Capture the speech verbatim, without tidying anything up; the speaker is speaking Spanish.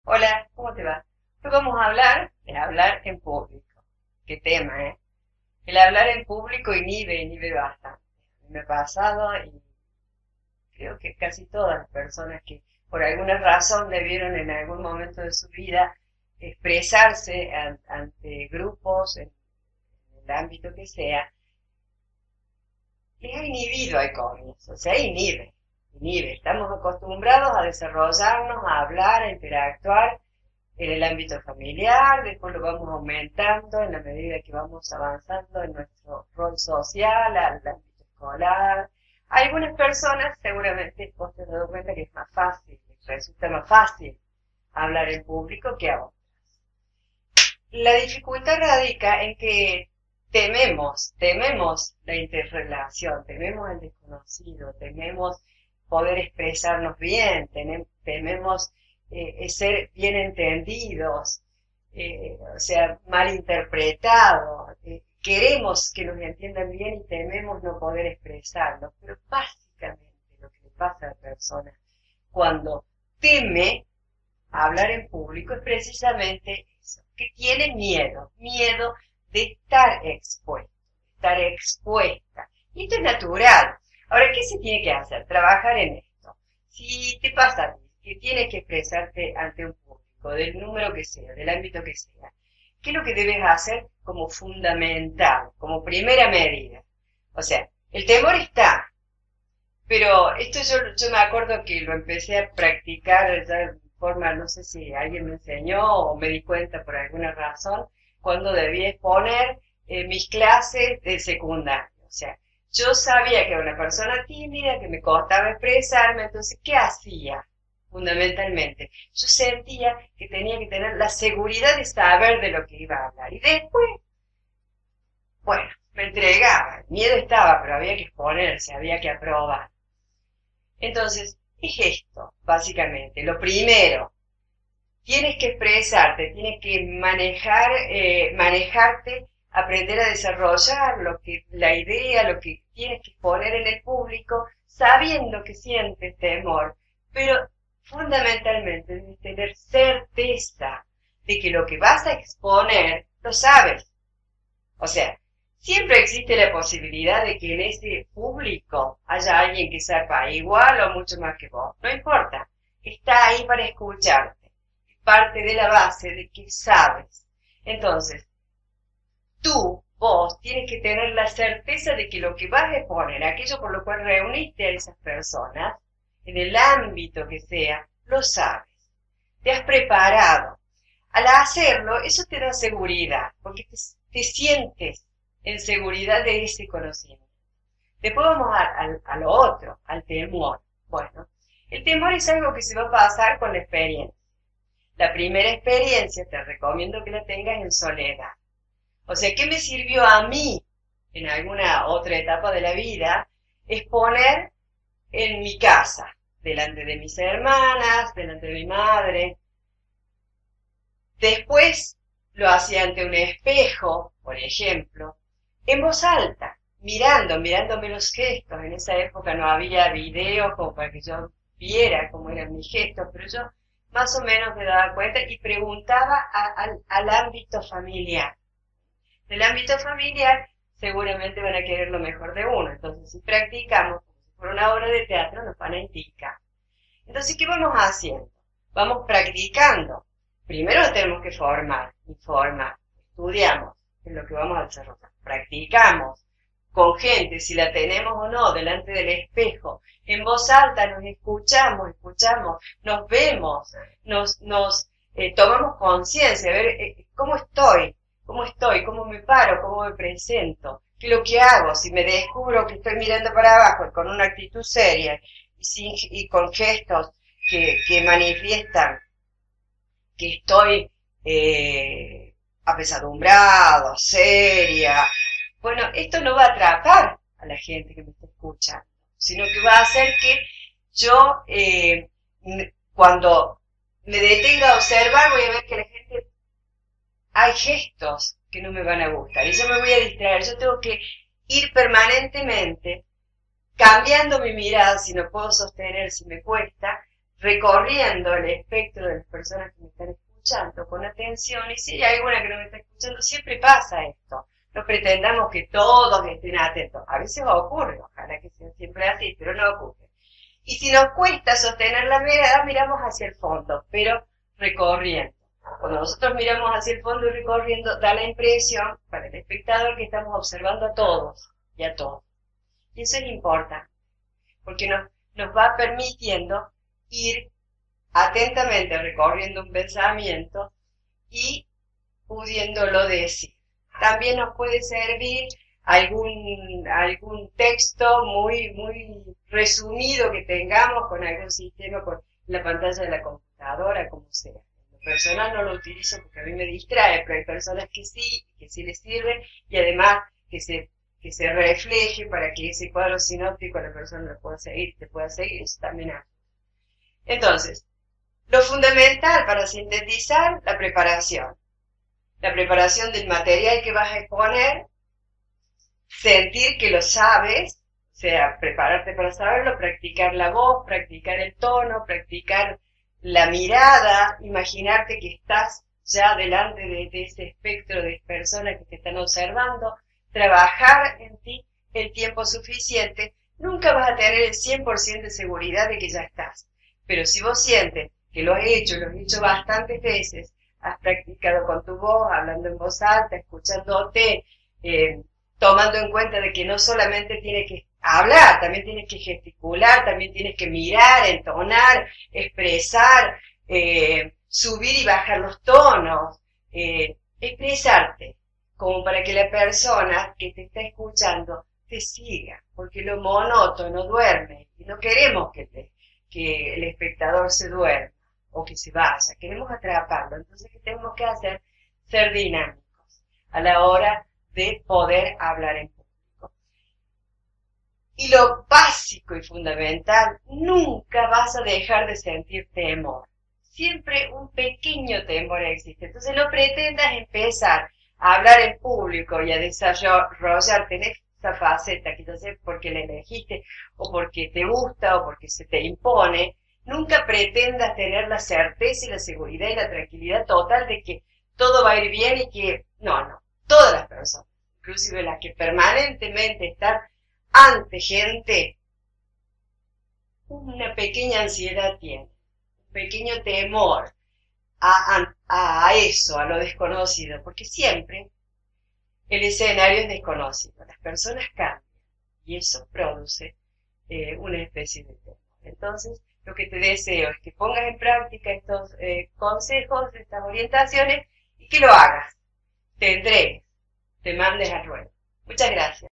Hola, ¿cómo te va? Hoy vamos a hablar de hablar en público. Qué tema, ¿eh? El hablar en público inhibe, inhibe bastante. A mí me ha pasado y creo que casi todas las personas que por alguna razón debieron en algún momento de su vida expresarse an- ante grupos, en, en el ámbito que sea, les ha inhibido al comienzo, o sea, inhibe, inhibe. Estamos acostumbrados a desarrollarnos, a hablar, a interactuar en el ámbito familiar, después lo vamos aumentando en la medida que vamos avanzando en nuestro rol social, al ámbito escolar. A algunas personas seguramente vos te has dado cuenta que es más fácil, les resulta más fácil hablar en público que a otros. La dificultad radica en que tememos, tememos la interrelación, tememos el desconocido, tememos poder expresarnos bien, tenem- tememos eh, ser bien entendidos, eh, o sea, mal interpretados. Eh, queremos que nos entiendan bien y tememos no poder expresarlo, pero básicamente lo que le pasa a la persona cuando teme hablar en público es precisamente eso, que tiene miedo, miedo de estar expuesto, de estar expuesta. Y esto es natural. Ahora, ¿qué se tiene que hacer? Trabajar en esto. Si te pasa a ti, que tienes que expresarte ante un público, del número que sea, del ámbito que sea, ¿qué es lo que debes hacer como fundamental, como primera medida? O sea, el temor está, pero esto yo, yo me acuerdo que lo empecé a practicar ya de forma, no sé si alguien me enseñó o me di cuenta por alguna razón, cuando debía exponer eh, mis clases de secundaria. O sea, yo sabía que era una persona tímida, que me costaba expresarme, entonces, ¿qué hacía? Fundamentalmente, yo sentía que tenía que tener la seguridad de saber de lo que iba a hablar. Y después, bueno, me entregaba. El miedo estaba, pero había que exponerse, había que aprobar. Entonces, es esto, básicamente. Lo primero, tienes que expresarte, tienes que manejar, eh, manejarte, aprender a desarrollar lo que, la idea, lo que tienes que poner en el público, sabiendo que sientes temor, pero fundamentalmente debes tener certeza de que lo que vas a exponer lo sabes. O sea, siempre existe la posibilidad de que en ese público haya alguien que sepa igual o mucho más que vos. No importa. Está ahí para escucharte. Es parte de la base de que sabes. Entonces, tú, vos, tienes que tener la certeza de que lo que vas a exponer, aquello por lo cual reuniste a esas personas, en el ámbito que sea, lo sabes. Te has preparado. Al hacerlo, eso te da seguridad, porque te, te sientes en seguridad de ese conocimiento. Después vamos a, a, a lo otro, al temor. Bueno, el temor es algo que se va a pasar con la experiencia. La primera experiencia te recomiendo que la tengas en soledad. O sea, ¿qué me sirvió a mí en alguna otra etapa de la vida? Exponer en mi casa, delante de mis hermanas, delante de mi madre. Después lo hacía ante un espejo, por ejemplo, en voz alta, mirando, mirándome los gestos. En esa época no había videos como para que yo viera cómo eran mis gestos, pero yo más o menos me daba cuenta y preguntaba a, al, al ámbito familiar. Del ámbito familiar seguramente van a querer lo mejor de uno, entonces si practicamos como si fuera una obra de teatro nos van a indicar. Entonces, ¿qué vamos haciendo? Vamos practicando. Primero nos tenemos que formar, informar, estudiamos, es lo que vamos a desarrollar. Practicamos con gente, si la tenemos o no, delante del espejo, en voz alta nos escuchamos, escuchamos, nos vemos, nos, nos eh, tomamos conciencia, a ver eh, cómo estoy, cómo estoy, cómo me paro, cómo me presento, qué es lo que hago, si me descubro que estoy mirando para abajo y con una actitud seria y, sin, y con gestos que, que manifiestan que estoy eh, apesadumbrado, seria. Bueno, esto no va a atrapar a la gente que me está escuchando, sino que va a hacer que yo, eh, cuando me detenga a observar, voy a ver que la gente, hay gestos que no me van a gustar y yo me voy a distraer. Yo tengo que ir permanentemente cambiando mi mirada, si no puedo sostener, si me cuesta, recorriendo el espectro de las personas que me están escuchando con atención, y si hay alguna que no me está escuchando, siempre pasa esto. No pretendamos que todos estén atentos. A veces ocurre, ojalá que sea siempre así, pero no ocurre. Y si nos cuesta sostener la mirada, miramos hacia el fondo, pero recorriendo. Cuando nosotros miramos hacia el fondo y recorriendo, da la impresión para el espectador que estamos observando a todos y a todos. Y eso es importante, porque nos, nos va permitiendo ir atentamente recorriendo un pensamiento y pudiéndolo decir. También nos puede servir algún, algún texto muy, muy resumido que tengamos con algún sistema, con la pantalla de la computadora, como sea. En lo personal no lo utilizo porque a mí me distrae, pero hay personas que sí, que sí les sirve, y además que se, que se refleje para que ese cuadro sinóptico la persona lo pueda seguir, te pueda seguir, eso también hace. Entonces, lo fundamental para sintetizar, la preparación. La preparación del material que vas a exponer, sentir que lo sabes, o sea, prepararte para saberlo, practicar la voz, practicar el tono, practicar la mirada, imaginarte que estás ya delante de, de ese espectro de personas que te están observando, trabajar en ti el tiempo suficiente. Nunca vas a tener el cien por ciento de seguridad de que ya estás, pero si vos sientes que lo has hecho, lo has hecho bastantes veces, has practicado con tu voz, hablando en voz alta, escuchándote, eh, tomando en cuenta de que no solamente tienes que hablar, también tienes que gesticular, también tienes que mirar, entonar, expresar, eh, subir y bajar los tonos, eh, expresarte, como para que la persona que te está escuchando te siga, porque lo monótono duerme, y no queremos que, te, que el espectador se duerma o que se vaya, queremos atraparlo. Entonces, ¿qué tenemos que hacer? Ser dinámicos a la hora de poder hablar en público. Y lo básico y fundamental, nunca vas a dejar de sentir temor. Siempre un pequeño temor existe. Entonces, no pretendas empezar a hablar en público y a desarrollar, tener esa faceta que no sé porque la elegiste, o porque te gusta, o porque se te impone. Nunca pretendas tener la certeza y la seguridad y la tranquilidad total de que todo va a ir bien y que, no, no, todas las personas, inclusive las que permanentemente están ante gente, una pequeña ansiedad tienen, un pequeño temor a, a, a eso, a lo desconocido, porque siempre el escenario es desconocido, las personas cambian y eso produce eh, una especie de temor. Entonces, lo que te deseo es que pongas en práctica estos eh, consejos, estas orientaciones, y que lo hagas, te entregues, te mandes al ruedo. Muchas gracias.